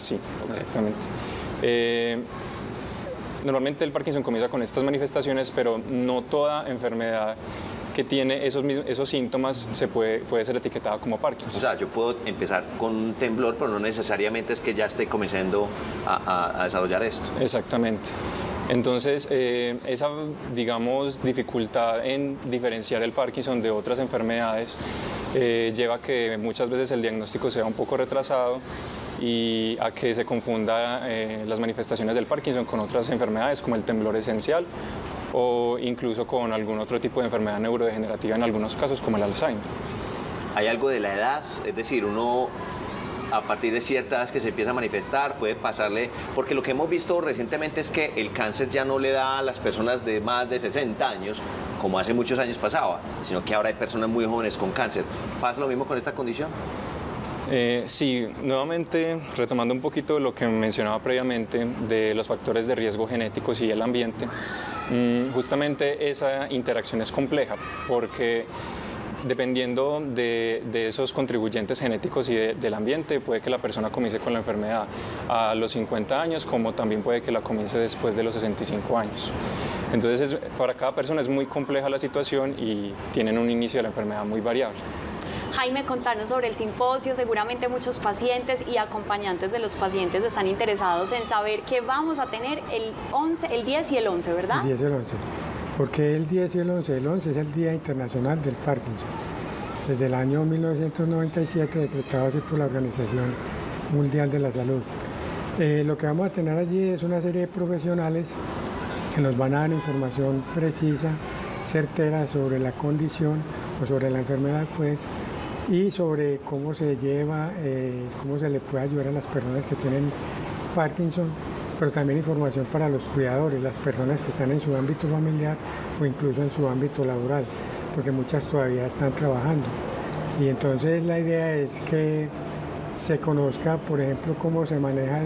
Sí, exactamente. Normalmente el Parkinson comienza con estas manifestaciones, pero no toda enfermedad que tiene esos síntomas puede ser etiquetada como Parkinson. O sea, yo puedo empezar con un temblor, pero no necesariamente es que ya esté comenzando a desarrollar esto. Exactamente. Entonces, esa, digamos, dificultad en diferenciar el Parkinson de otras enfermedades lleva a que muchas veces el diagnóstico sea un poco retrasado y a que se confunda las manifestaciones del Parkinson con otras enfermedades como el temblor esencial o incluso con algún otro tipo de enfermedad neurodegenerativa en algunos casos como el Alzheimer. ¿Hay algo de la edad? Es decir, uno a partir de cierta edad que se empieza a manifestar, puede pasarle, porque lo que hemos visto recientemente es que el cáncer ya no le da a las personas de más de 60 años, como hace muchos años pasaba, sino que ahora hay personas muy jóvenes con cáncer. ¿Pasa lo mismo con esta condición? Sí, nuevamente retomando un poquito lo que mencionaba previamente de los factores de riesgo genéticos y el ambiente, justamente esa interacción es compleja porque dependiendo de esos contribuyentes genéticos y del ambiente, puede que la persona comience con la enfermedad a los 50 años, como también puede que la comience después de los 65 años. Entonces, para cada persona es muy compleja la situación y tienen un inicio de la enfermedad muy variable. Jaime, contanos sobre el simposio. Seguramente muchos pacientes y acompañantes de los pacientes están interesados en saber qué vamos a tener el 10 y el 11, ¿verdad? El 10 y el 11. ¿Por qué el 10 y el 11? El 11 es el Día Internacional del Parkinson. Desde el año 1997, decretado así por la Organización Mundial de la Salud. Lo que vamos a tener allí es una serie de profesionales que nos van a dar información precisa, certera sobre la condición o sobre la enfermedad, pues, y sobre cómo se lleva, cómo se le puede ayudar a las personas que tienen Parkinson, pero también información para los cuidadores, las personas que están en su ámbito familiar o incluso en su ámbito laboral, porque muchas todavía están trabajando. Y entonces la idea es que se conozca, por ejemplo, cómo se maneja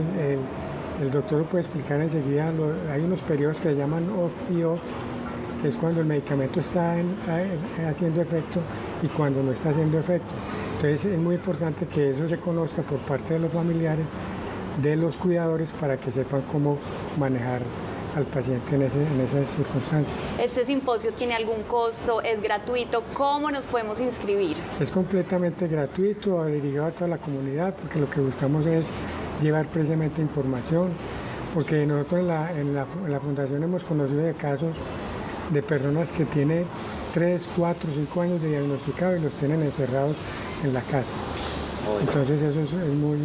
el doctor lo puede explicar enseguida, hay unos periodos que se llaman off y on, que es cuando el medicamento está haciendo efecto y cuando no está haciendo efecto. Entonces es muy importante que eso se conozca por parte de los familiares, de los cuidadores, para que sepan cómo manejar al paciente en esas circunstancias. ¿Este simposio tiene algún costo? ¿Es gratuito? ¿Cómo nos podemos inscribir? Es completamente gratuito, dirigido a toda la comunidad, porque lo que buscamos es llevar precisamente información, porque nosotros en la Fundación hemos conocido de casos de personas que tienen 3, 4, 5 años de diagnosticado y los tienen encerrados en la casa. Entonces eso es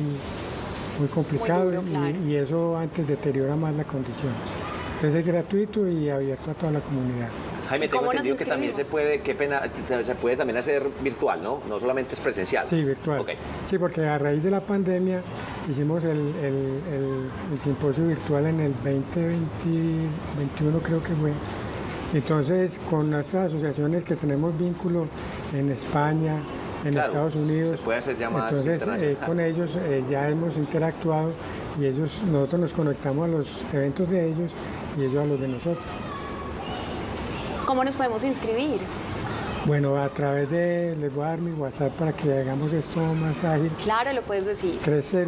muy complicado muy duro, claro. Y eso antes deteriora más la condición. Entonces es gratuito y abierto a toda la comunidad. Jaime, tengo entendido que también se puede, se puede también hacer virtual, ¿no? No solamente es presencial. Sí, virtual. Okay. Sí, porque a raíz de la pandemia hicimos el simposio virtual en el 2021 creo que fue. Entonces, con nuestras asociaciones que tenemos vínculo en España, en Estados Unidos, se puede hacer llamadas entonces con ellos ya hemos interactuado y nosotros nos conectamos a los eventos de ellos y ellos a los de nosotros. ¿Cómo nos podemos inscribir? Bueno, a través les voy a dar mi WhatsApp para que hagamos esto más ágil. Claro, lo puedes decir.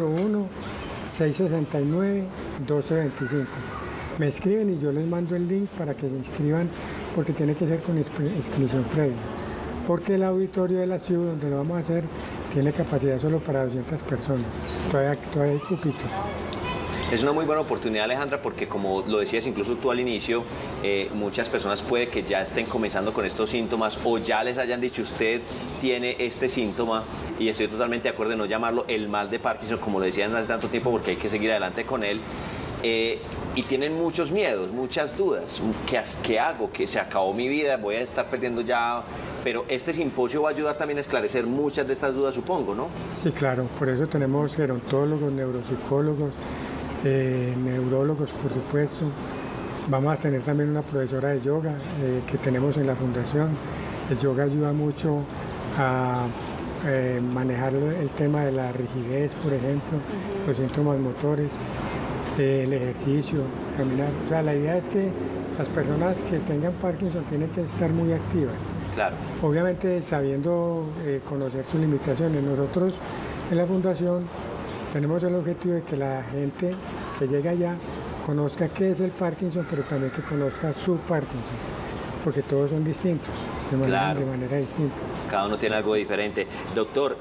301-669-1225. Me escriben y yo les mando el link para que se inscriban, porque tiene que ser con inscripción previa. Porque el auditorio de la ciudad donde lo vamos a hacer tiene capacidad solo para 200 personas. Todavía hay cupitos. Es una muy buena oportunidad, Alejandra, porque como lo decías incluso tú al inicio, muchas personas puede que ya estén comenzando con estos síntomas o ya les hayan dicho usted tiene este síntoma, y estoy totalmente de acuerdo en no llamarlo el mal de Parkinson, como lo decían hace tanto tiempo, porque hay que seguir adelante con él. Y tienen muchos miedos, muchas dudas. ¿Qué hago? ¿Que se acabó mi vida? ¿Voy a estar perdiendo ya? Pero este simposio va a ayudar también a esclarecer muchas de estas dudas, supongo, ¿no? Sí, claro. Por eso tenemos gerontólogos, neuropsicólogos, neurólogos, por supuesto. Vamos a tener también una profesora de yoga que tenemos en la fundación. El yoga ayuda mucho a manejar el tema de la rigidez, por ejemplo, los síntomas motores. El ejercicio, caminar. O sea, la idea es que las personas que tengan Parkinson tienen que estar muy activas. Claro. Obviamente sabiendo conocer sus limitaciones. Nosotros en la fundación tenemos el objetivo de que la gente que llega allá conozca qué es el Parkinson, pero también que conozca su Parkinson, porque todos son distintos, se manejan de manera distinta. Cada uno tiene algo diferente. Doctor,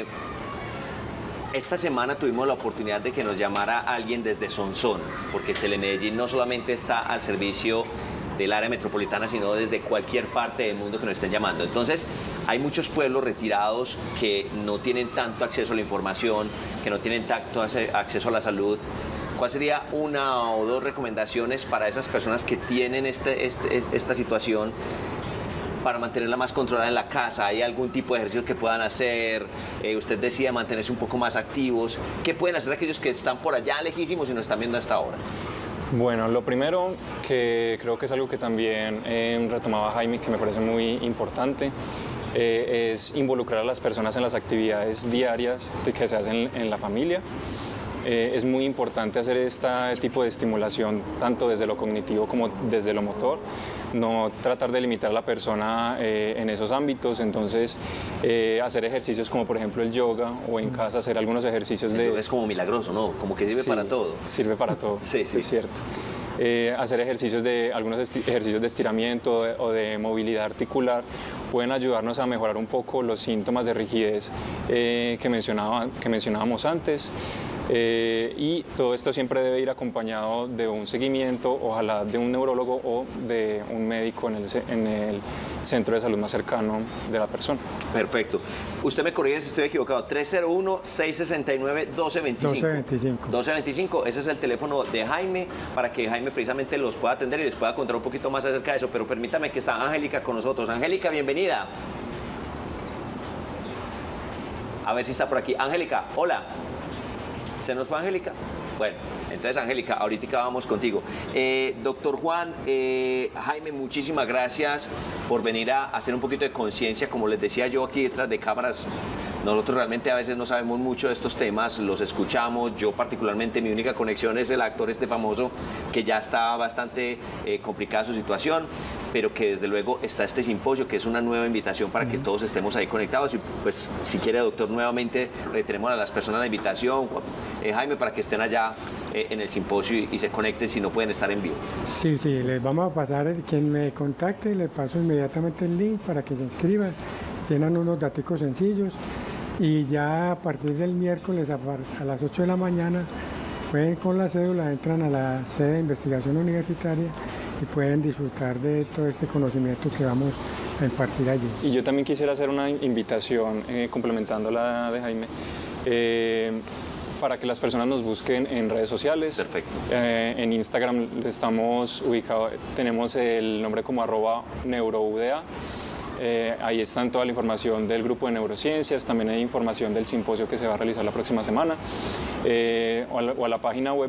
esta semana tuvimos la oportunidad de que nos llamara alguien desde Sonsón, porque Telemedellín no solamente está al servicio del área metropolitana, sino desde cualquier parte del mundo que nos estén llamando. Entonces, hay muchos pueblos retirados que no tienen tanto acceso a la información, que no tienen tanto acceso a la salud. ¿Cuál sería una o dos recomendaciones para esas personas que tienen esta situación para mantenerla más controlada en la casa? ¿Hay algún tipo de ejercicio que puedan hacer? Usted decía mantenerse un poco más activos. ¿Qué pueden hacer aquellos que están por allá lejísimos y nos están viendo hasta ahora? Bueno, lo primero, que creo que es algo que también retomaba Jaime, que me parece muy importante, es involucrar a las personas en las actividades diarias que se hacen en la familia. Es muy importante hacer este tipo de estimulación tanto desde lo cognitivo como desde lo motor, no tratar de limitar a la persona en esos ámbitos. Entonces hacer ejercicios como por ejemplo el yoga, o en casa hacer algunos ejercicios Es como milagroso, ¿no? Como que sirve para todo. Sirve para todo, sí. Es cierto. Hacer algunos ejercicios de estiramiento o de movilidad articular pueden ayudarnos a mejorar un poco los síntomas de rigidez que mencionábamos antes. Y todo esto siempre debe ir acompañado de un seguimiento, ojalá de un neurólogo o de un médico en el centro de salud más cercano de la persona. Perfecto. Usted me corrige si estoy equivocado. 301-669-1225. 1225, ese es el teléfono de Jaime, para que Jaime precisamente los pueda atender y les pueda contar un poquito más acerca de eso. Pero permítame que está Angélica con nosotros. Angélica, bienvenida. A ver si está por aquí. Angélica, hola. ¿Se nos fue Angélica? Bueno, entonces Angélica, ahorita vamos contigo. Doctor Juan, Jaime, muchísimas gracias por venir a hacer un poquito de conciencia. Como les decía yo aquí detrás de cámaras, nosotros realmente a veces no sabemos mucho de estos temas, los escuchamos. Yo particularmente, mi única conexión es el actor famoso, que ya está bastante complicada su situación, pero que desde luego está este simposio, que es una nueva invitación para que todos estemos ahí conectados. Y pues si quiere, doctor, nuevamente reiteremos a las personas la invitación, Jaime, para que estén allá en el simposio y se conecten si no pueden estar en vivo. Sí, les vamos a pasar, quien me contacte, le paso inmediatamente el link para que se inscriban, llenan unos daticos sencillos y ya a partir del miércoles a las 8 de la mañana pueden con la cédula, entran a la sede de investigación universitaria y pueden disfrutar de todo este conocimiento que vamos a impartir allí. Y yo también quisiera hacer una invitación, complementando la de Jaime, para que las personas nos busquen en redes sociales. Perfecto. En Instagram estamos ubicados, tenemos el nombre como @neurouda. Ahí está toda la información del grupo de neurociencias, también hay información del simposio que se va a realizar la próxima semana, o a la página web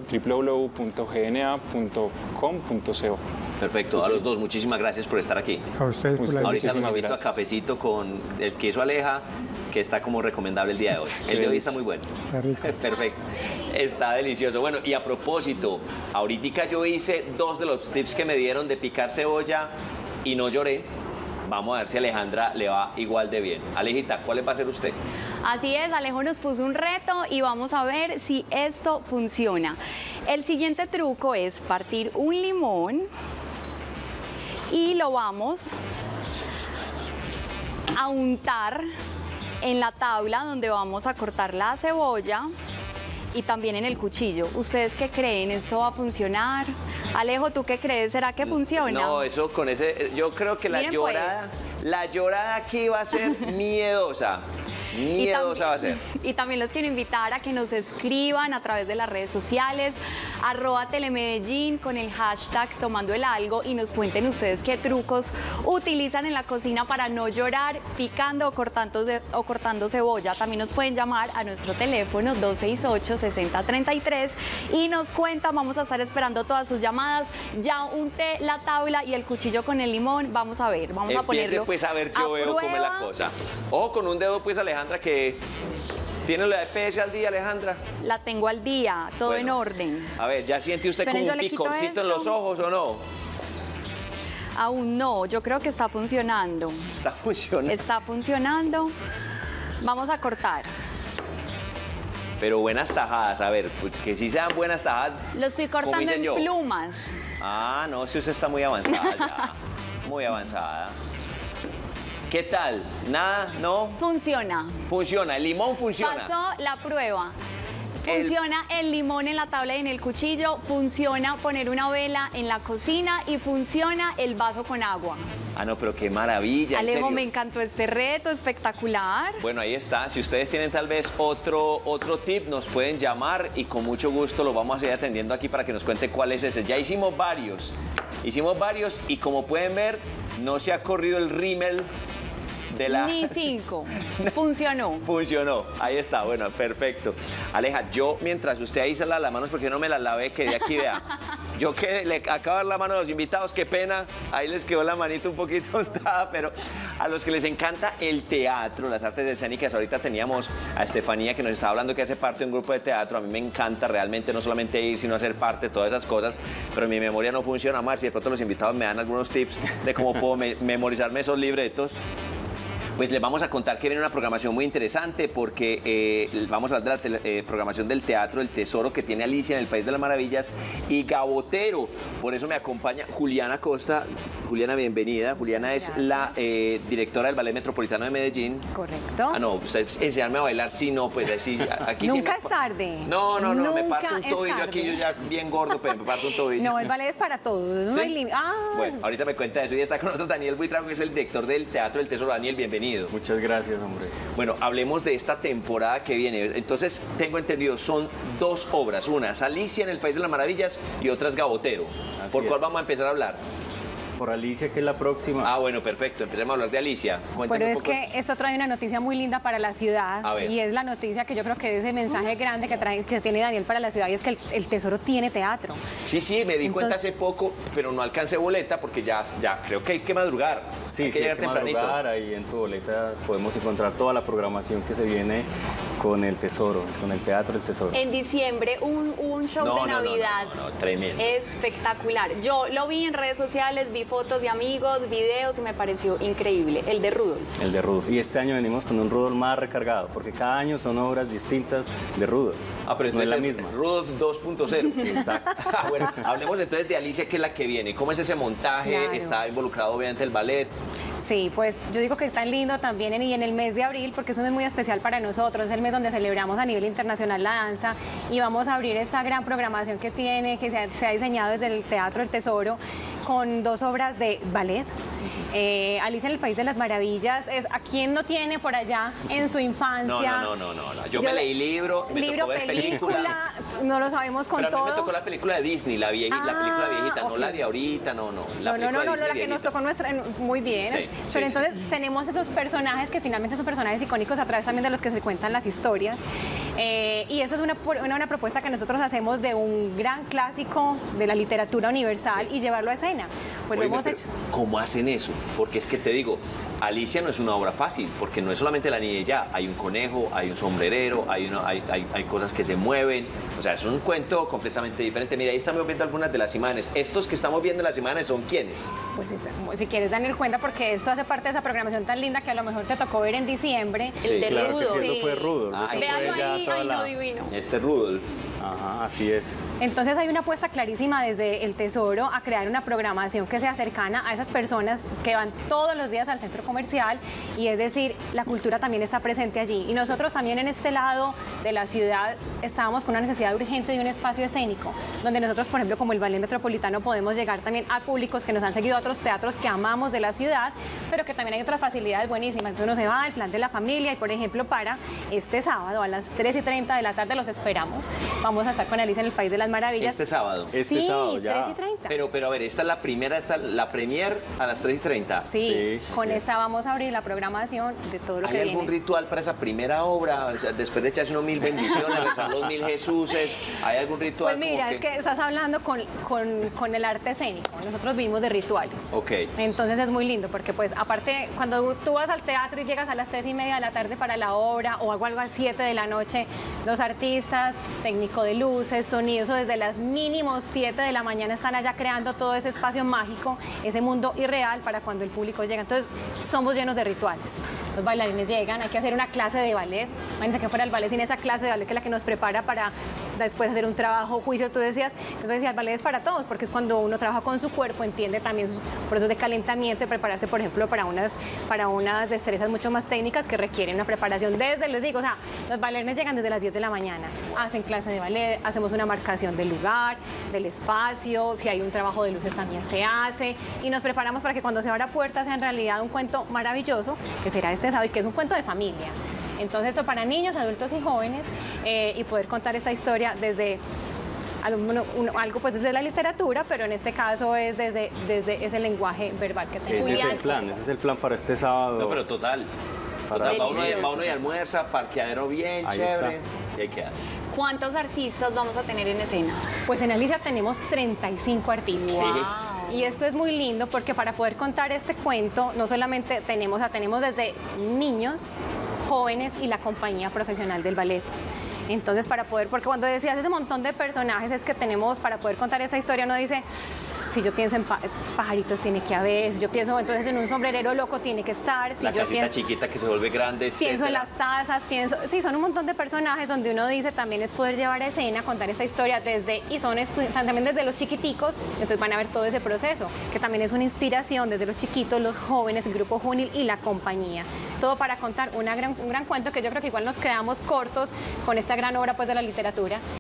www.gna.com.co. Perfecto, a los dos, muchísimas gracias por estar aquí. A ustedes por la Ahorita los invito a gracias. cafecito con el queso Aleja, que está como recomendable el día de hoy. El de hoy está muy bueno. Está rico. Perfecto, está delicioso. Bueno, y a propósito, ahorita yo hice 2 de los tips que me dieron de picar cebolla y no lloré. Vamos a ver si a Alejandra le va igual de bien. Alejita, ¿cuáles va a hacer usted? Así es, Alejo nos puso un reto y vamos a ver si esto funciona. El siguiente truco es partir un limón y lo vamos a untar en la tabla donde vamos a cortar la cebolla y también en el cuchillo. ¿Ustedes qué creen? ¿Esto va a funcionar? Alejo, ¿tú qué crees? ¿Será que funciona? No, eso con ese, yo creo que la llorada aquí va a ser miedosa. Miedosa va a ser. Y también los quiero invitar a que nos escriban a través de las redes sociales, @telemedellín con el hashtag Tomando el Algo, y nos cuenten ustedes qué trucos utilizan en la cocina para no llorar picando o cortando cebolla. También nos pueden llamar a nuestro teléfono 268-6033 y nos cuentan. Vamos a estar esperando todas sus llamadas. Ya unté la tabla y el cuchillo con el limón. Vamos a ver, vamos a ponerlo pues a ver, yo veo cómo es la cosa. Ojo con un dedo, pues, Alejandra, que tiene la EPS al día, Alejandra. La tengo al día, todo en orden. A ver, ¿ya siente usted como un picorcito en los ojos o no? Aún no, yo creo que está funcionando. Está funcionando. Está funcionando. Vamos a cortar. Pero buenas tajadas, a ver, pues, que sí sean buenas tajadas. Lo estoy como cortando hice en yo. plumas. Ah, no, si usted está muy avanzada ya. Muy avanzada. ¿Qué tal? ¿Nada? ¿No? Funciona. Funciona, el limón funciona. Pasó la prueba. Funciona el limón en la tabla y en el cuchillo, funciona poner una vela en la cocina y funciona el vaso con agua. Ah, no, pero qué maravilla, en Alejo, serio. me encantó este reto, espectacular. Bueno, ahí está. Si ustedes tienen tal vez otro tip, nos pueden llamar y con mucho gusto lo vamos a seguir atendiendo aquí para que nos cuente cuál es ese. Ya hicimos varios y como pueden ver, no se ha corrido el rímel de la... Ni 5. Funcionó. Funcionó, ahí está, bueno, perfecto. Aleja, yo mientras usted ahí se lava las manos, porque no me las lavé, que de aquí vea. Yo que le acabo de dar la mano a los invitados, qué pena, ahí les quedó la manita un poquito untada, pero a los que les encanta el teatro, las artes escénicas, ahorita teníamos a Estefanía que nos estaba hablando que hace parte de un grupo de teatro, a mí me encanta realmente no solamente ir, sino hacer parte de todas esas cosas, pero mi memoria no funciona más, y de pronto los invitados me dan algunos tips de cómo puedo memorizarme esos libretos. Pues les vamos a contar que viene una programación muy interesante porque vamos a hablar de la programación del Teatro El Tesoro que tiene Alicia en el País de las Maravillas y Gabotero. Por eso me acompaña Juliana Costa. Juliana, bienvenida. Juliana es la directora del Ballet Metropolitano de Medellín. Correcto. Ah, no, usted enseñarme a bailar, sí, no, pues así, aquí Nunca sí es tarde. No, me Nunca parto un es tobillo tarde. aquí, yo ya bien gordo, pero me parto un tobillo. No, el ballet es para todos. No ¿Sí? hay límite. Ah, Bueno, ahorita me cuenta eso. Y está con nosotros Daniel Buitrago, que es el director del Teatro El Tesoro. Daniel, bienvenido. Muchas gracias, hombre. Bueno, hablemos de esta temporada que viene. Entonces, tengo entendido, son dos obras. Una es Alicia en el País de las Maravillas y otra es Gabotero. Así ¿Por cuál es. vamos a empezar a hablar? Por Alicia, que es la próxima. Ah, bueno, perfecto. Empecemos a hablar de Alicia. Cuéntame pero un es poco. que esto trae una noticia muy linda para la ciudad. A ver. Y es la noticia que yo creo que es el mensaje grande que tiene Daniel para la ciudad y es que el Tesoro tiene teatro. Sí, me di cuenta Entonces- hace poco, pero no alcancé boleta porque ya creo que hay que madrugar. Sí, hay que sí, hay llegar que tempranito. madrugar. Ahí en tu boleta podemos encontrar toda la programación que se viene con el Tesoro, con el Teatro El Tesoro. En diciembre un show de Navidad No, tremendo. espectacular. Yo lo vi en redes sociales, vi fotos de amigos, videos y me pareció increíble. El de Rudolf. El de Rudolf. Y este año venimos con un Rudolf más recargado, porque cada año son obras distintas de Rudolf. Ah, pero no es la entonces misma. Rudolf 2.0. Exacto. Bueno, hablemos entonces de Alicia, que es la que viene. ¿Cómo es ese montaje? Claro. Está involucrado obviamente el ballet. Sí, pues yo digo que es tan lindo también y en el mes de abril, porque es un mes muy especial para nosotros, es el mes donde celebramos a nivel internacional la danza y vamos a abrir esta gran programación que tiene, que se ha diseñado desde el Teatro El Tesoro con dos obras de ballet. Alicia en el País de las Maravillas es a quien no tiene por allá en su infancia. No. Yo me leí libro, me tocó ver película, no lo sabemos con Pero a mí todo. me tocó la película de Disney, la película viejita, no ok. la de ahorita, no. No, película de Disney la que nos viejita. tocó muy bien. Sí, pero sí, entonces tenemos esos personajes que finalmente son personajes icónicos a través también de los que se cuentan las historias. Y eso es una propuesta que nosotros hacemos de un gran clásico de la literatura universal y llevarlo a escena. Pues lo Oíme, hemos pero hecho. ¿Cómo hacen eso? Porque es que te digo, Alicia no es una obra fácil, porque no es solamente la niña y ya, hay un conejo, hay un sombrerero, hay cosas que se mueven, o sea, es un cuento completamente diferente. Mira, ahí estamos viendo algunas de las imágenes. Estos que estamos viendo en las imágenes son ¿quiénes? Pues si quieres, Daniel, cuenta, porque esto hace parte de esa programación tan linda que a lo mejor te tocó ver en diciembre. Sí, El de Claro que Rudolf. sí, eso fue Rudolf. Ah, eso Véanlo fue ya ahí, toda ay, la- no, divino. Este Rudolf. Ajá, así es. Entonces hay una apuesta clarísima desde el Tesoro a crear una programación que sea cercana a esas personas que van todos los días al centro comercial y es decir, la cultura también está presente allí. Y nosotros también en este lado de la ciudad estábamos con una necesidad urgente de un espacio escénico, donde nosotros, por ejemplo, como el Ballet Metropolitano, podemos llegar también a públicos que nos han seguido a otros teatros que amamos de la ciudad, pero que también hay otras facilidades buenísimas. Entonces uno se va al plan de la familia y, por ejemplo, para este sábado a las 3:30 de la tarde los esperamos. Vamos a estar con Alicia en el País de las Maravillas. Este sábado. Este sí, sábado ya. 3:30. Pero a ver, esta es la primera, la premier a las 3:30. Sí, Sí, con sí. esta vamos a abrir la programación de todo lo ¿Hay que algún viene. ritual para esa primera obra? O sea, después de echarse unos 1000 bendiciones, rezar los 1000 Jesuses, ¿hay algún ritual? Pues mira, como es que estás hablando con el arte escénico. Nosotros vivimos de rituales. Ok. Entonces es muy lindo porque pues aparte cuando tú vas al teatro y llegas a las 3:30 de la tarde para la obra o algo a las 7 de la noche, los artistas, técnico de luces, sonidos, o desde las mínimos 7 de la mañana están allá creando todo ese espacio mágico, ese mundo irreal para cuando el público llega. Entonces somos llenos de rituales. los bailarines llegan, hay que hacer una clase de ballet. Imagínense que fuera el ballet sin esa clase de ballet que es la que nos prepara para después hacer un trabajo, juicio, tú decías. Entonces decía, el ballet es para todos, porque es cuando uno trabaja con su cuerpo, entiende también sus procesos de calentamiento y prepararse, por ejemplo, para unas destrezas mucho más técnicas que requieren una preparación desde, les digo, o sea, los bailarines llegan desde las 10 de la mañana, hacen clase de ballet, hacemos una marcación del lugar, del espacio, si hay un trabajo de luces también se hace, y nos preparamos para que cuando se abra puerta sea en realidad un cuento maravilloso, que será este sábado y que es un cuento de familia. Entonces, esto para niños, adultos y jóvenes, y poder contar esta historia desde algo pues desde la literatura, pero en este caso es desde ese lenguaje verbal que tenemos. Ese es el plan para este sábado. No, pero total. Va uno y almuerza, parqueadero bien, ahí chévere, está. y ahí queda. ¿Cuántos artistas vamos a tener en escena? Pues en Alicia tenemos 35 artistas. Wow. Y esto es muy lindo porque para poder contar este cuento no solamente tenemos desde niños, jóvenes y la compañía profesional del ballet. Entonces porque cuando decías ese montón de personajes es que tenemos para poder contar esta historia, uno dice, si yo pienso en pajaritos tiene que haber, si yo pienso entonces en un sombrerero loco tiene que estar, si La yo casita pienso chiquita que se vuelve grande, pienso en etcétera. las tazas, sí, son un montón de personajes donde uno dice también es poder llevar a escena, contar esa historia también desde los chiquiticos, entonces van a ver todo ese proceso, que también es una inspiración desde los chiquitos, los jóvenes, el grupo juvenil y la compañía. Todo para contar un gran cuento que yo creo que igual nos quedamos cortos con esta gran obra pues de la literatura.